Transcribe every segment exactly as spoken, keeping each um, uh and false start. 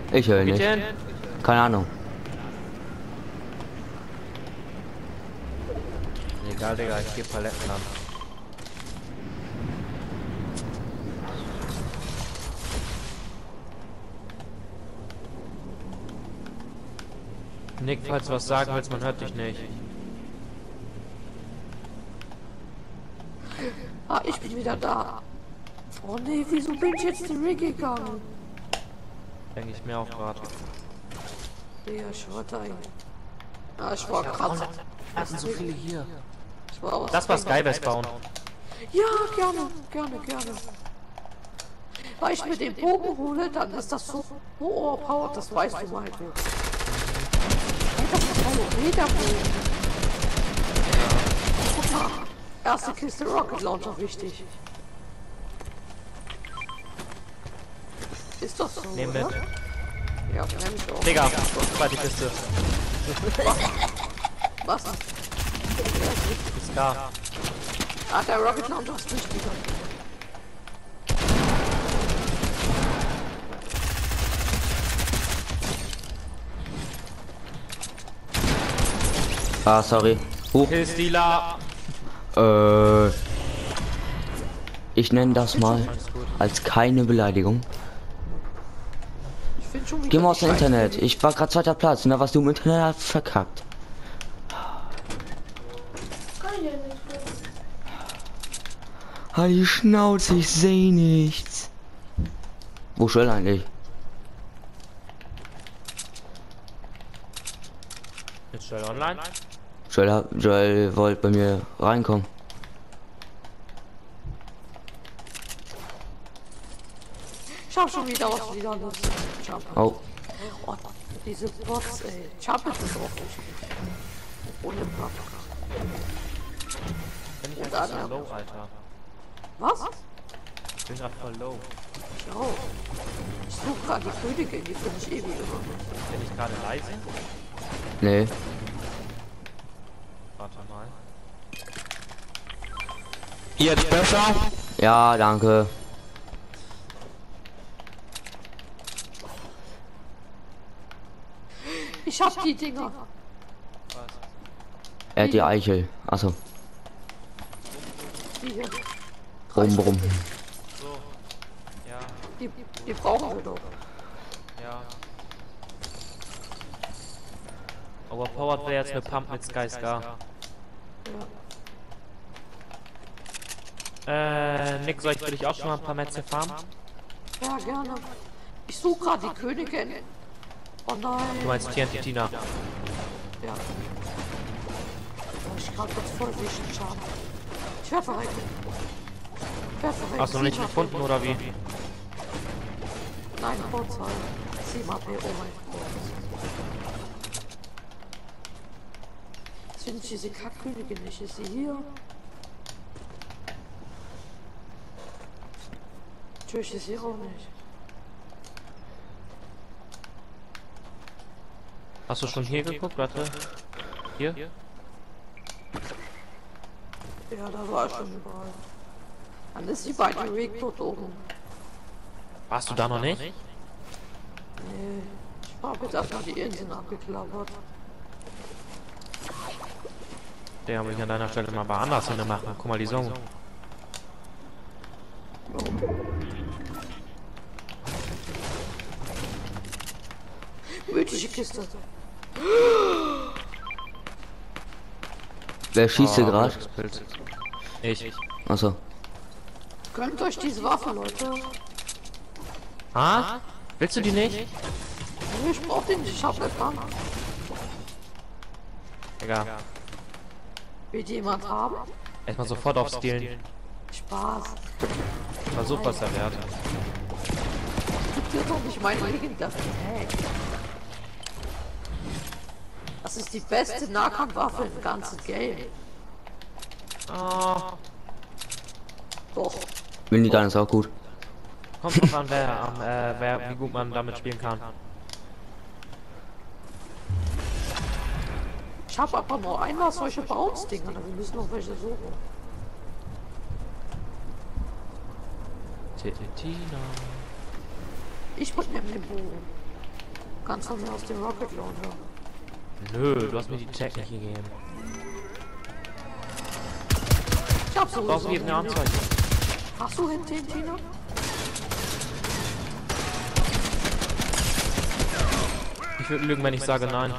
Ich höre nicht. Denn? Keine Ahnung. Egal, Digga, ich gebe Paletten an. Nick, falls du was sagen willst, man hört dich nicht. Ah, ich bin wieder da. Oh nee, wieso bin ich jetzt den Rig gegangen? Denke ich mir auch gerade. Ja, ich war da. Ah, ich war gerade. Da sind so viele hier. Ich war was Das war Skybase bauen. Ja, gerne, gerne, gerne. Weil ich mir den Bogen hole, dann ist das so overpowered, das weißt du mal. Hey, das ist ein Meterbogen. Guck mal, erste Kiste Rocket Launcher wichtig. Ist das so, Nehmen oder? mit. Ja, nehm ich auch. Digga, zweite Kiste. Was? Ist gar. Ah, der Rocket Launcher ist wichtiger. Ah, sorry. Huch. Killstealer. Äh, ich nenne das mal Alles gut. als keine Beleidigung. Ich find schon wieder Geh mal die aus dem Scheiße. Internet. Ich war gerade zweiter Platz und da warst du im Internet verkackt. Halt die Schnauze, ich sehe nichts. Wo soll eigentlich? Jetzt schnell online. Joel, hat- Joel wollte bei mir reinkommen. Ich hab schon wieder was wieder los. Jump. Oh, Oh, diese Bots, ey. Jump ist auch nicht gut. Ohne Buff. Bin ich Und einfach dann- so low, Alter. Was? Ich bin grad voll low. Oh. Ich suche gerade die Königin, die finde ich ewig immer. Bin ich gerade leise? nee. Warte mal. Jetzt besser? Ja, danke. Ich hab die Dinger. Was? Er hat die Eichel. Achso, Die hier. rum, rum. So. Ja, Die, die brauchen wir doch. ja. Overpowered wäre jetzt eine Pump mit Sky Scar. Äh, Nick, soll ich für dich auch schon mal ein paar Metze farmen? Ja, gerne. Ich suche gerade die Königin. Oh nein. Du meinst T N T Tina? Ja. Ich gerade kurz voll wischen, schade. Ich werde verrecken. Ich werde verrecken. Hast du noch nicht sieben gefunden H P. oder wie? Nein, Kurzheil. sieben H P, oh mein Gott. Jetzt finde ich diese Kackkönigin nicht. Ist sie hier? Natürlich ist sie auch nicht. Hast du schon hier geguckt? Warte. Hier? Ja, da war ich schon überall. Dann ist sie bei dem Weg dort oben. Warst du da noch nicht? Nee. Ich habe jetzt erstmal die Inseln abgeklappert. Der muss ich an deiner Stelle mal bei anders hin machen. Guck mal die Song. Mythische Kiste. Wer schießt hier Oh, gerade? Pilz. Ich. Achso. Gönnt euch diese Waffe, Leute. Ah? Willst du die nicht? Nee, ich brauch den nicht. Ich hab eine Pump. Egal. Will die jemand haben? Erstmal sofort aufstehlen. Spaß. Versuch, was er wert. Gib dir doch nicht meine legendäre Tag. Das ist die beste Nahkampfwaffe im ganzen Game. Oh, Doch. Minigun ist auch gut. kommt drauf an, wer, am, äh, wer, wie gut man damit spielen kann. Ich habe aber nur einmal solche Bounce-Dinger. Wir müssen noch welche suchen. Tina. Ich bring mir den Bogen. kannst von mir aus den Rocket Launcher. Nö, du hast mir die Tag nicht gegeben. Ich hab Du sowieso hast mir eine Handy. Anzeige. Hast du hinten den Tina? Ich würde lügen, wenn ich sage nein.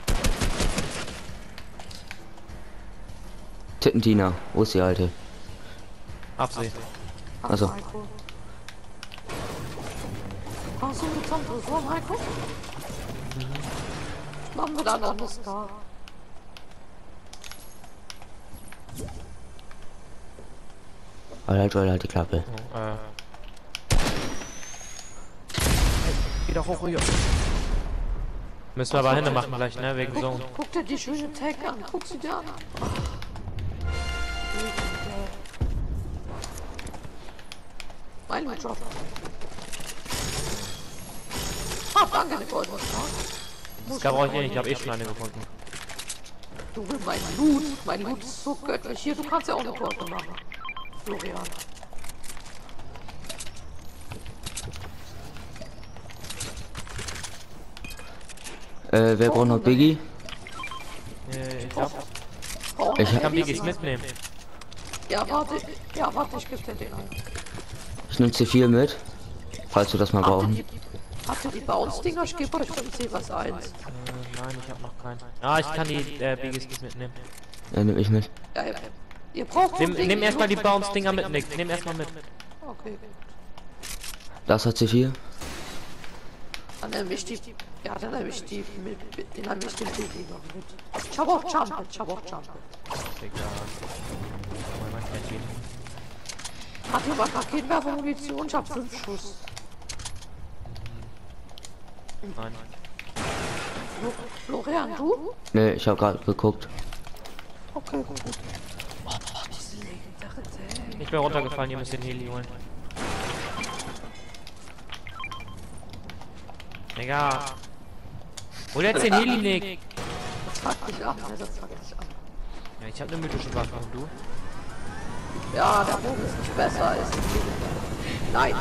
Tittentina, wo ist die alte? Absehen. Ach, Also. Maiko. Kommst du mit zum Tresor, Maiko? Machen wir dann noch eine Star. Halt, halt, halt die Klappe. Oh, äh. Geh doch hoch hier. Müssen wir aber Hände machen gleich, ne? Wegen so. Guck, guck dir die schöne Tag an. Guck sie dir an. Mein Job. Ah, danke, eine goldene Star. Das brauche ich eh nicht, ich habe eh schon eine gefunden. Du willst mein Loot. Mein Loot ist so göttlich. Hier, du kannst ja auch eine goldene machen. Florian. Äh, wer braucht noch Biggie? Äh, ich hab. Oh, Ich Ich kann Biggies mitnehmen. Ja, warte. Ja, warte, ich geb dir den ein. Ich nehme C vier mit, falls wir das mal Habt ihr brauchen. die, habt ihr die Bounce-Dinger? Ich gebe euch vom C was eins. Äh, nein, ich habe noch keinen. Ah, ich kann die äh, Biggies mitnehmen. Ja, nehme ich mit. Ja, ja. Ihr braucht Nimm, so ein nimm Ding, erstmal die nur- Bounce-Dinger mit, Nick. Nimm erstmal mit. Okay. Das hat C vier. Dann nehme ich die. Ja, dann nehme ich die mit. mit den nehme ich den Biggie noch mit. Ich habe auch Jump, ich habe auch Jump. Egal. Oh, man kennt ihn. Hat jemand Raketenwerfer Munition? Ich habe fünf Schuss. Nein. Flo Florian, du? Ne, ich habe gerade geguckt. Okay, gut. Oh, diese legendäre Tag. Ich bin runtergefallen, ihr müsst den Heli holen. Digga. Hol jetzt den Heli, Nick. Das fuckt mich ab, ne, das fuckt mich ab. Ja, ich hab eine mythische Waffe und du? Ja, der Bogen ist nicht besser als die legendäre. Nein.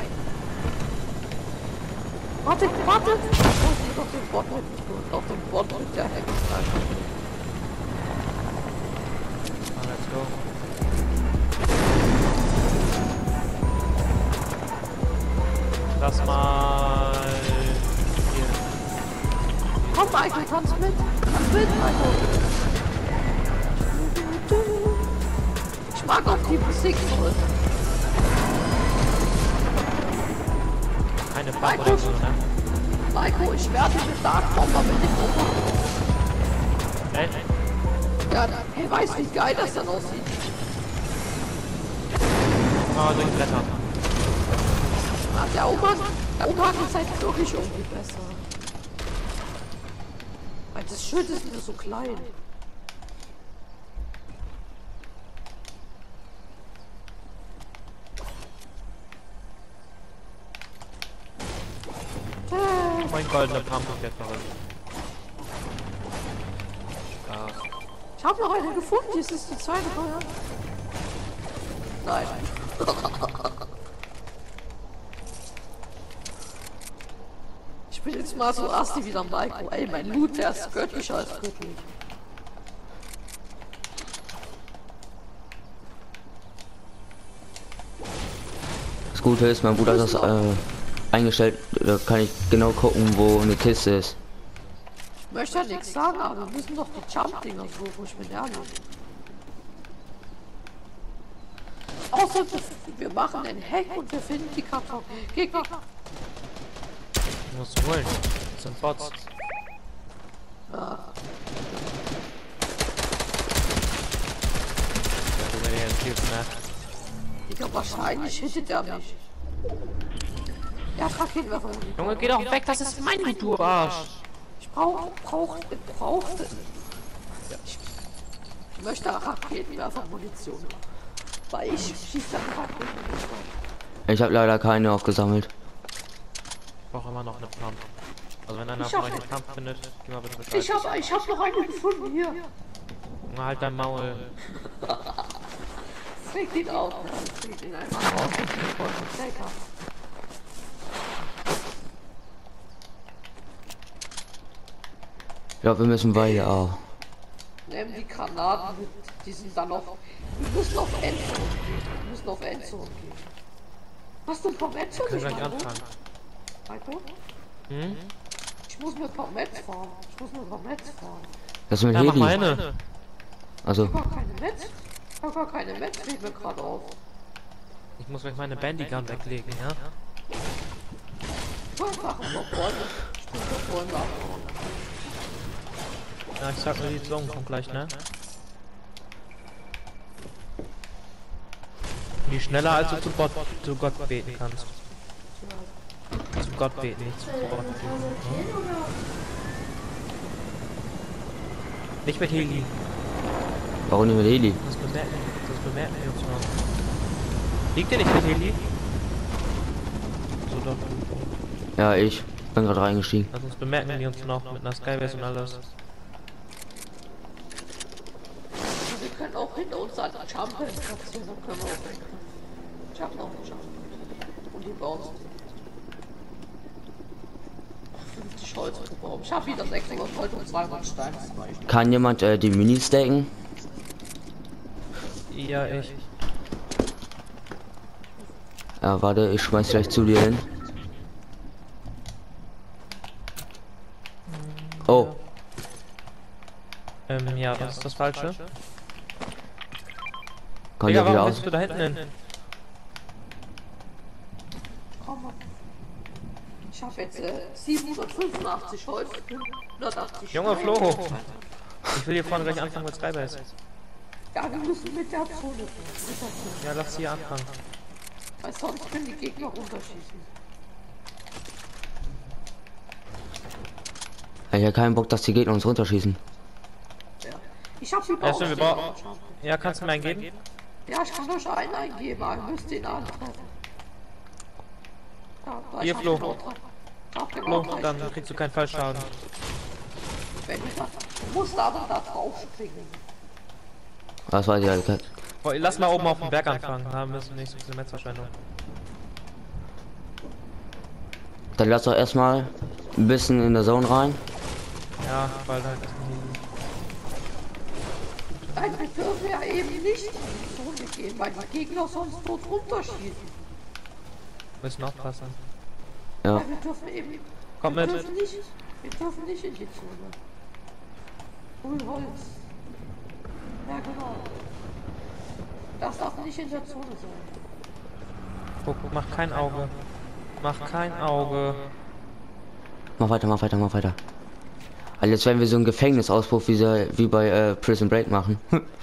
Warte, warte! Ich muss nicht auf den Bot mit, auf den Bot mit der Hexe. Ah, let's go. Lass mal... Hier. Komm, Michael, kommst mit? Komm mit, Michael. Ich mag auch die Musik voll. Keine Farbe oder so, ne? Michael, ich werde mit Dark Bomber mit dem Opa. Ey, Ja, hey, weißt du, wie geil das dann aussieht? ah, durch Blätter. Ah, der Opa, der Opa ist halt wirklich irgendwie besser. Weil das Schild ist mir so klein. Oh, mein goldener Pump ist jetzt verrückt. Spaß. Ich habe noch eine gefunden, dies ist die zweite Feuer. Nein. Ich bin jetzt mal so asti wie der Maiko. Ey, mein Loot, der ist göttlicher als göttlich. Das Gute ist, mein Bruder hat das äh, eingestellt. Da kann ich genau gucken, wo eine Kiste ist. Ich möchte ja nichts sagen, aber wir müssen doch die Jump-Dinger suchen, wo ich bin ehrlich. Außer wir- wir machen einen Hack und wir finden die Karton. Gegner. Du musst holen. Das sind Bots. Ja, du mir jetzt hilfst, ne? Digga, wahrscheinlich hittet er mich. Ja, Raketenwerfer. Junge, geh doch weg, das ist mein Loot, du Arsch. Ich brauch, brauch, brauch, ich, ich möchte Raketenwerfer Munition. Weil ich schieße dann Raketenwerfer. Ich habe leider keine aufgesammelt. Ich brauche immer noch eine Pump. Also wenn einer Ich von hab- euch eine Pump findet, gib mal bitte Bescheid. Ich hab, ich hab noch eine gefunden hier. Junge, halt dein Maul. Fliegt ihn auf. Fliegt ihn einfach auf. Lecker. Ich glaube, wir müssen beide auch. Nehmen die Granaten mit. Die sind dann noch. Wir müssen auf Endzone gehen. Wir müssen auf Endzone gehen. Hast du ein paar Metz für Können mich, gleich Marco? anfangen. Marco? Hm? Ich muss mit ein paar Metz fahren. Ich muss mit ein paar Metz fahren. Das ist mit Ja, mach Heli. meine. Also, Ich hab gar keine Metz. Ich hab gar keine Metz, fällt mir gerade auf. Ich muss gleich meine Bandygun weglegen, ja? Ich wollte Sachen noch vorne. Ich muss noch vorne abhauen. Ja, ich sag mir, die Zone kommt gleich, ne? Die schneller als du zu Gott, zu Gott beten kannst. Zu Gott beten, nicht zu Gott beten. Nicht mit Heli. warum nicht mit Heli? Das bemerken, das bemerken wir uns noch. Liegt der nicht mit Heli? So doch. Ja, ich bin gerade reingestiegen. Also sonst bemerken wir uns noch mit einer Skybase und alles. Wir können auch hinter uns einen Jumper platzieren, dann können wir auch weg. Ich hab noch einen Jumper. Und die bauen fünfzig Holz gebaut. Ich hab wieder sechshundert Holz und zweihundert Steine. Kann jemand äh, die Minis stacken? Ja, ich. Ja, warte, ich schmeiß gleich zu dir hin. Oh, Ähm, ja, das ist das Falsche. kann Digga, der wieder warum aus? bist du da hinten hin? Komm mal. Ich hab jetzt äh, siebenhundertfünfundachtzig Holz, hundertachtzig Junge Steine. Flo. Ich will hier vorne gleich anfangen mit Skybase. Ja, wir müssen mit der Zone. Mit der Zone. Ja, lass hier anfangen. Weil sonst können die Gegner runterschießen. Ich hab keinen Bock, dass die Gegner uns runterschießen. Ja. Ich hab die Ja, stimmt, wir brauchen. Baustelle. Ja, kannst du mir einen geben? Ja, ich kann euch einen eingeben, aber ihr müsst den antreffen. Ja, da Hier, ich hab Flo. genau drei- hab genau Flo, drei dann Stück. kriegst du keinen Fallschaden. Wenn ich das, du musst aber da drauf springen. Das weiß ich halt. Boah, lass mal oben auf dem Berg anfangen. Da müssen wir nicht so viel Metzverschwendung. Dann lass doch erstmal ein bisschen in der Zone rein. Ja, weil halt. Nein, wir dürfen ja eben nicht in die Zone gehen, weil die Gegner sonst dort runterschießen. Müssen aufpassen. Ja, Ja, wir dürfen eben. Komm wir mit. Dürfen nicht, wir dürfen nicht in die Zone. Hol Holz. Ja, genau. Das darf nicht in der Zone sein. Guck, mach kein Auge. Mach kein Auge. mach weiter, mach weiter, mach weiter. Also jetzt werden wir so einen Gefängnisausbruch wie, so, wie bei äh, Prison Break machen.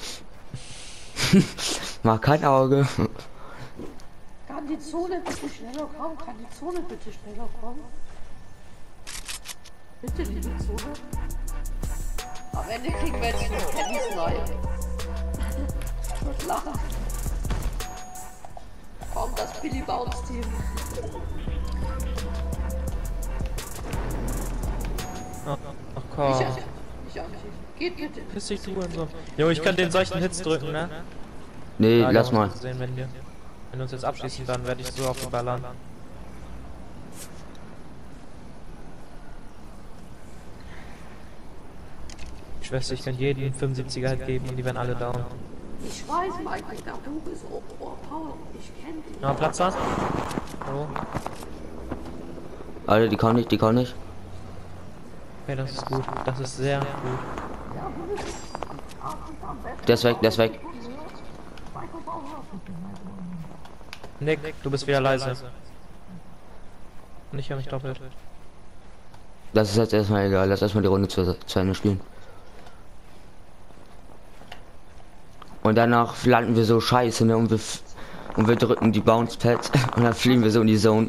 Mach kein Auge. Kann die Zone bitte schneller kommen? Kann die Zone bitte schneller kommen? Bitte, liebe Zone. Am Ende kriegen wir jetzt einen Candy Snipe. Ich würde lachen. Komm, das Billy Bounce Team. Ach, ach Ich komm. an, ich an. Geht bitte. Piss dich du und so. Jo, ich kann den solchen Hits drücken, ne? Nee, Ja, lass ja, mal. Sehen, wenn, wir, wenn wir uns jetzt abschließen, dann werde ich so auf die ballern. Ich weiß, ich kann jeden fünfundsiebziger halt geben und die werden alle down. Ich weiß, Michael, der Buch ist overpowered. Ich kenne den. Na, Platz da? Hallo? Alter, die kann nicht, die kann nicht. Okay, das ist gut. Das ist sehr gut. Der ist weg, der ist weg. Nick, du bist wieder leise. Und ich höre mich doppelt. Das ist jetzt erstmal egal. Lass erstmal die Runde zu, zu Ende spielen. Und danach landen wir so scheiße, ne? Und wir, f- und wir drücken die Bounce Pads und dann fliegen wir so in die Zone.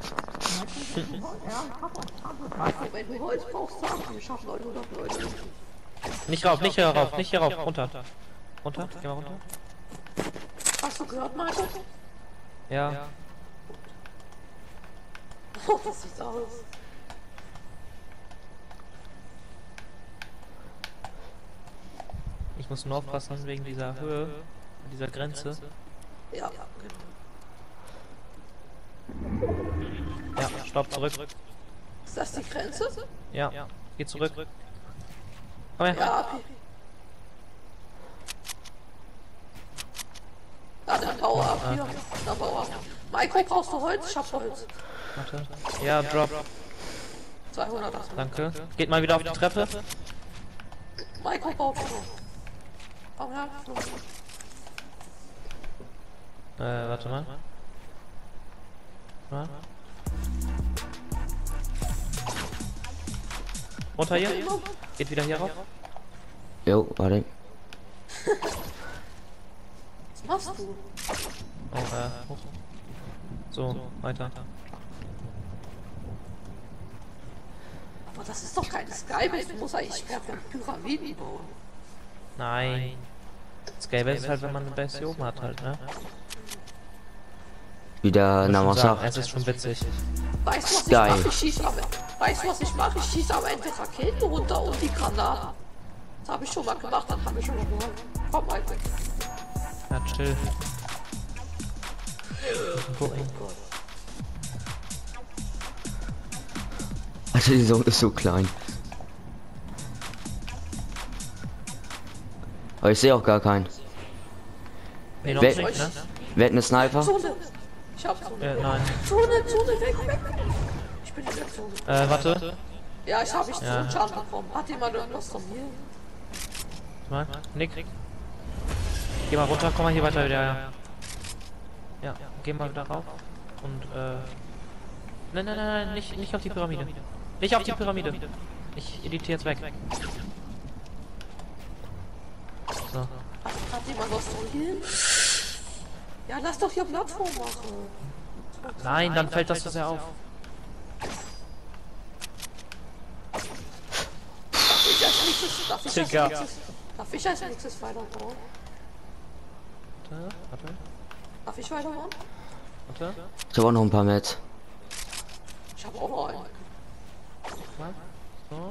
Also, wenn du Holz brauchst, sag wir schaffen neunhundert Leute. Nicht rauf, nicht hier rauf, nicht hier rauf. Runter. Runter, geh mal runter. Hast du gehört, Michael? Ja. Oh, das sieht aus. Ich muss nur aufpassen wegen dieser Höhe, dieser Grenze. Ja, genau. Ja, stopp, zurück. Ist das die Grenze? Ja, geh zurück. Komm her. Ja, Pi. Ja, dann bau ab hier. Dann bau ab. Maiko, brauchst du Holz? Ich hab Holz. Warte. Ja, drop. zweihundert. Danke. Geht mal wieder auf die Treppe. Maiko baut schon. Komm her. Äh, warte mal. mal. Runter hier. Geht wieder hier rauf. Jo, warte. Was machst du? Oh, äh, hoch. So, weiter. Aber das ist doch kein Skybase. Du musst eigentlich mehr von Pyramiden bauen. Nein. Skybase ist halt, wenn man eine Base hier oben hat halt, ne? Wie der Name Schon sagen, sagt. es ist schon witzig. Weißt du, was ich Geil. mache? Ich schieße am, weißt du, was ich mache? Ich schieße am Ende Raketen runter und die Granaten. Das habe ich schon mal gemacht, dann habe ich schon mal gemacht. Komm, Alter. Ja, chill. Alter, die Zone ist so klein. Aber ich sehe auch gar keinen. Nee, noch Wer- nicht, ne? Wer hat eine Sniper? Zone. Ich hab Zone. Äh, nein. Zone, Zone, weg, weg. Ich bin in der Zone. Äh, warte. Ja, ich habe ich Ja. ja. Schaden bekommen. Hat jemand irgendwas von mir? Mal. Nick. Geh mal runter, komm mal hier weiter wieder. Ja, ja geh mal wieder rauf. Und, äh... Nein, nein, nein, nein, nicht, nicht auf die Pyramide. Nicht auf die Pyramide. Ich editiere jetzt weg. So. Hat, hat jemand was von hier? Ja, lass doch hier Plattform machen. Nein, dann fällt das so sehr auf. Darf ich als nächstes, darf ich als Digga. nächstes, darf ich als nächstes weiterbauen? Warte, warte, Darf ich weiterbauen? warte. Ich habe auch noch ein paar Mets. Ich habe auch noch einen. Mal. So.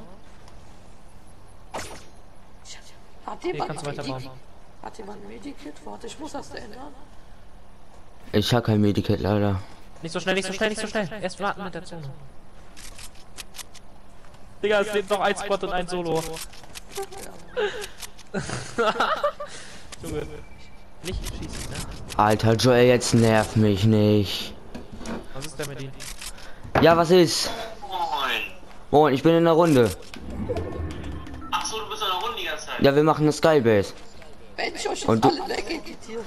Ich, hat Hier jemand kannst du ein weiterbauen. Medikit? Hat jemand ein Medikit? Warte, ich muss das ändern. Ich habe kein Medikit leider. Nicht so schnell, nicht so schnell, nicht so schnell. Erst warten mit der Zone. Digga, es lebt noch ein Squad und ein Solo. Junge. Nicht schießen, ne? Alter, Joel, jetzt nerv mich nicht. Was ist denn mit ihm? Ja, was ist? Moin. Moin, ich bin in der Runde. Ach so, du bist in der Runde die ganze Zeit. Ja, wir machen eine Skybase. Wenn ich euch jetzt Und du- alle wegeditiere.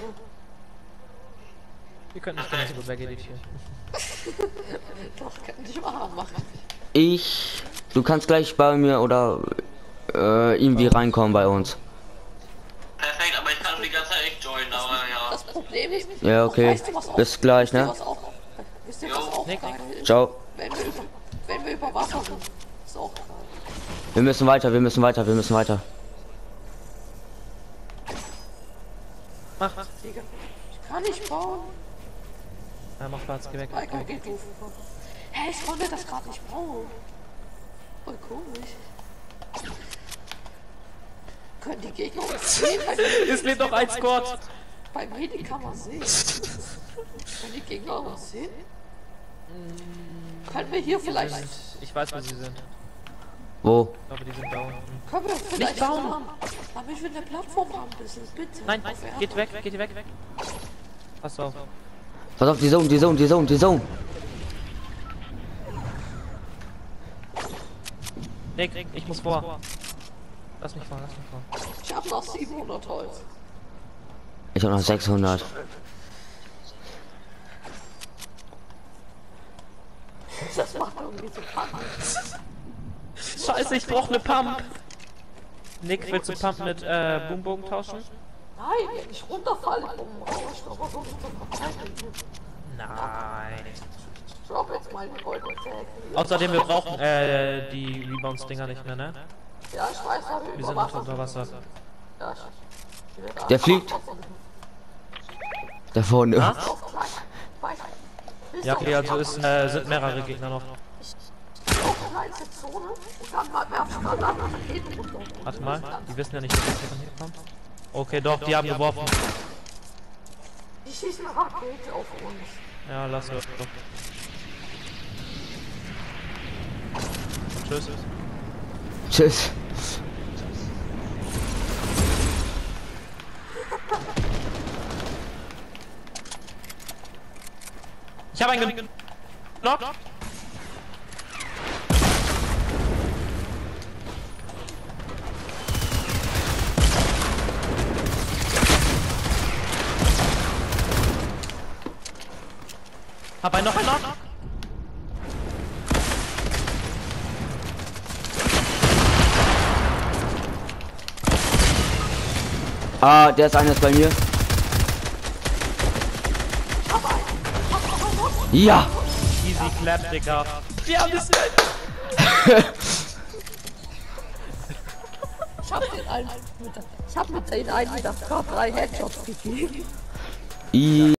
Wir können nicht ganz so gut wegeditieren. Doch, kann ich mal machen. Ich... Du kannst gleich bei mir oder äh, irgendwie reinkommen bei uns. Perfekt, aber ich kann die ganze Zeit nicht joinen, aber ja. Das Problem ist... Ja, okay. Weißt du, was auch, Bis gleich, wisst ihr, ne? was auch, wisst ihr, was auch Nick. geil ist? Ciao. Wenn wir, über, wenn wir über Wasser sind. Ist auch geil. Wir müssen weiter, wir müssen weiter, wir müssen weiter. Mach. Digga, ich kann nicht bauen. Ja, mach Platz, geh weg. Michael, geh du. Hä, ich konnte das gerade nicht bauen. Voll komisch. Können die Gegner uns sehen? Bei Medi- Es lebt noch ein Squad. Bei Medi kann man sehen. Können die Gegner uns sehen? Können wir hier vielleicht... Ich weiß, wo sie sind. Wo? Ich glaube, die sind da unten. Können wir vielleicht bauen. haben? Damit wir eine Plattform haben müssen, bitte. Nein, Auf Erde. geht weg, geht weg. Pass auf. Pass auf, die Zone, die Zone, die Zone, die Zone. Nick, ich muss vor. Lass mich vor, lass mich vor. Ich hab noch siebenhundert Holz. Ich habe noch sechshundert. Das macht irgendwie so Panik. Scheiße, ich brauch ne Pump. Nick, willst du Pump mit äh, Boombogen tauschen? Nein, wenn ich runterfalle, dann brauche ich doch was, um zu verteidigen. Nein. Ich drop jetzt mal die Goldene Tag. Außerdem, wir brauchen äh, die Rebounds-Dinger nicht mehr, ne? Ja, ich weiß, aber Wir über sind Wasser. unter Wasser. Ja, ich, ich will da Der fliegt. Da vorne. Was? auf klein. Weiß. Wisst Ja, ihr, okay, also ist, äh, sind mehrere Gegner noch. auf kleinste Zone und dann mal werfen wir dann Raketen runter. Warte mal, die wissen ja nicht, dass wir von hier kommen. Okay, doch, die haben geworfen. Die schießen eine Rakete auf uns. Ja, lass es doch. Tschüss. Tschüss. hab einen genockt. Hab einen noch einen noch. Ah, der ist eines bei mir. Ja! Easy clap, Digga. Wir haben das Ich hab den einen mit, ich hab mit den einen mit der K drei Headshots gegeben. I